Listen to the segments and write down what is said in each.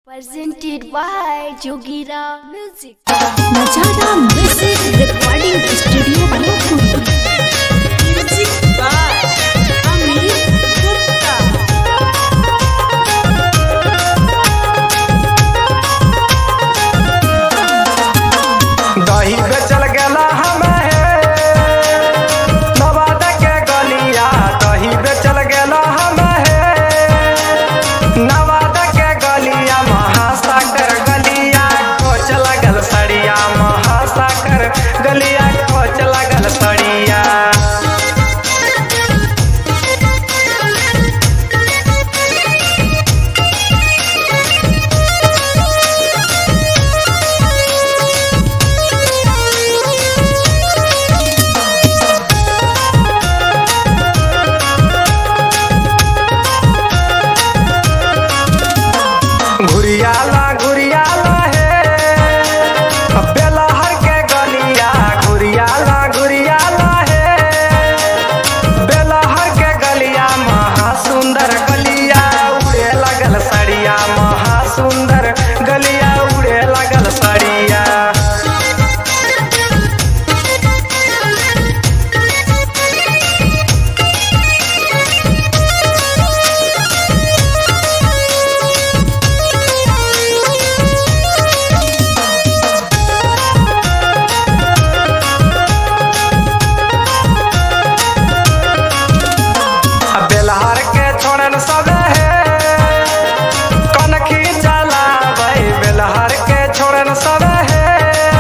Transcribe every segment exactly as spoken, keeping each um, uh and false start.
Presented by Jogira Music. Najada Music Recording Studio Balakur. Music by Amit Gupta. दही बेचल गेला हमें नवादा के गलिया, दही बेचल गेला हमें नवादा के गलिया, महासागर गलिया कोच लगल सड़िया, महासागर गलिया कोच लगल सड़िया। घुरियाला घुरियाला है बेलहर के गलिया, घुरियाला घुरियाला है बेलहर के गलिया, महासुंदर गलिया उड़े लगल सड़िया, महासुंदर गलिया उड़े लगल सड़िया। बेलहर के छोड़न सब है कनखी चलावे, बेलहर के छोड़न सब है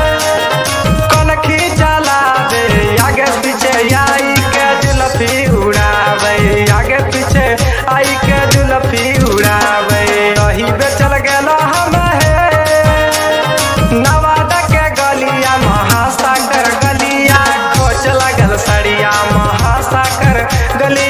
कनखी चलावे, आगे पीछे आई के जुल्फी उड़ावे, आगे पीछे आई के जुल्फी उड़ावे। दही बेचल गेला हमें नवादा के गलिया, महासागर गलिया खोच लगल सड़िया, महासागर गलिया